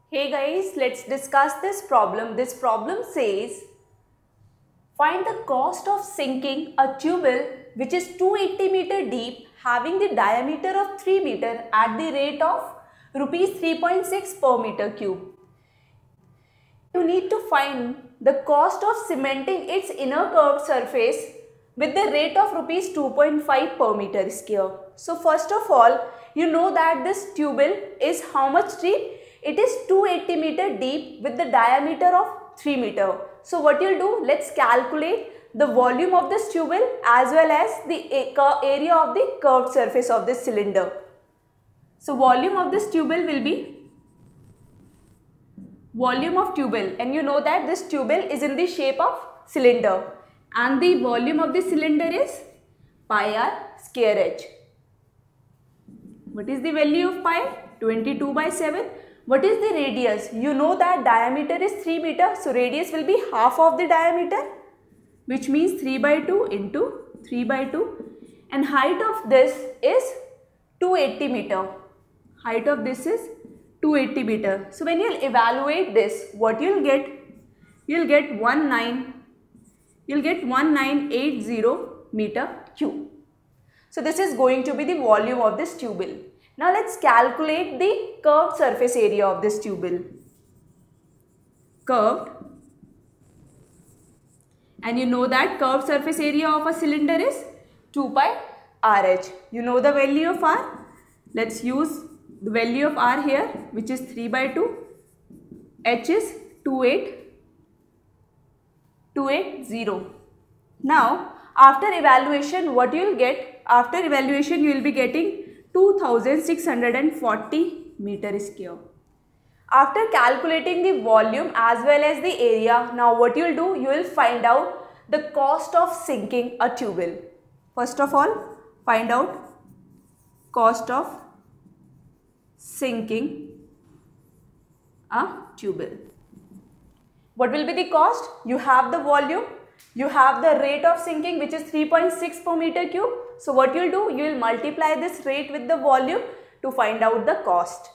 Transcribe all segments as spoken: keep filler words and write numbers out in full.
Hey guys, let's discuss this problem. This problem says, find the cost of sinking a tubewell which is two hundred eighty meter deep having the diameter of three meter at the rate of rupees three point six per meter cube. You need to find the cost of cementing its inner curved surface with the rate of rupees two point five per meter square. So first of all, you know that this tubewell is how much deep? It is two hundred eighty meter deep with the diameter of three meter. So what you'll do, let's calculate the volume of this tubewell as well as the area of the curved surface of this cylinder. So volume of this tubewell will be volume of tubewell, and you know that this tubewell is in the shape of cylinder and the volume of the cylinder is pi r square h. What is the value of pi? twenty-two by seven. What is the radius? You know that diameter is three meter, so radius will be half of the diameter, which means three by two into three by two, and height of this is two hundred eighty meter. Height of this is two hundred eighty meter. So when you evaluate this, what you'll get? You'll get one nine. You'll get one nine eight zero meter cube. So this is going to be the volume of this tubewell. Now let's calculate the curved surface area of this tubewell. Curved, and you know that curved surface area of a cylinder is two pi R H. You know the value of R. Let's use the value of R here, which is three by two. H is two hundred eighty. Now after evaluation, what you will get? After evaluation, you will be getting two thousand six hundred forty meter square. After calculating the volume as well as the area, now what you will do? You will find out the cost of sinking a tubewell. First of all, find out cost of sinking a tubewell. What will be the cost? You have the volume, you have the rate of sinking, which is three point six per meter cube. So what you will do? You will multiply this rate with the volume to find out the cost.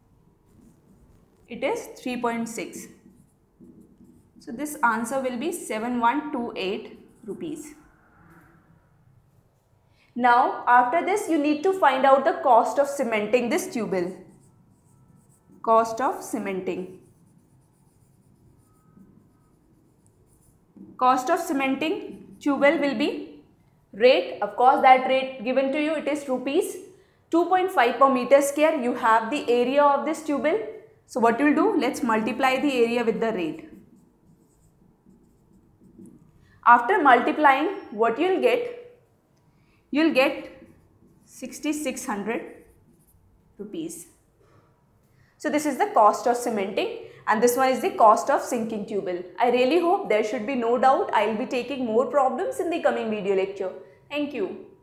It is three point six. So this answer will be seven thousand one hundred twenty-eight rupees. Now after this, you need to find out the cost of cementing this tubewell. Cost of cementing. Cost of cementing tubewell will be rate, of course that rate given to you, it is rupees two point five per meter square. You have the area of this tubewell. So what you will do? Let's multiply the area with the rate. After multiplying, what you will get? You will get six thousand six hundred rupees. So this is the cost of cementing, and this one is the cost of sinking tubewell. I really hope there should be no doubt. I will be taking more problems in the coming video lecture. Thank you.